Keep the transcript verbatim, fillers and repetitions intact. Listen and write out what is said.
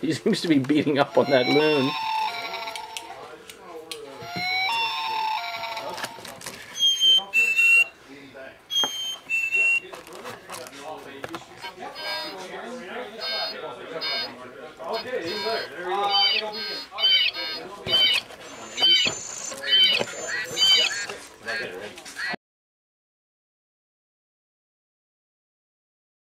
He seems to be beating up on that loon.